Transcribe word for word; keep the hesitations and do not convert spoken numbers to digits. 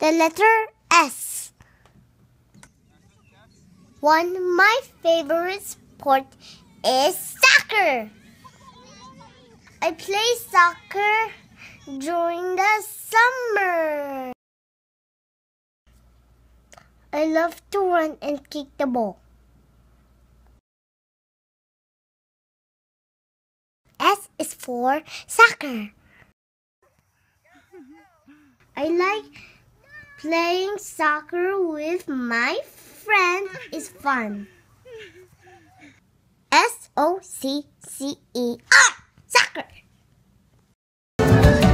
the letter S. One of my favorite sport is soccer. I play soccer during the summer. I love to run and kick the ball. S is for soccer. I like playing soccer with my friends. It's fun. S O C C E R. Soccer.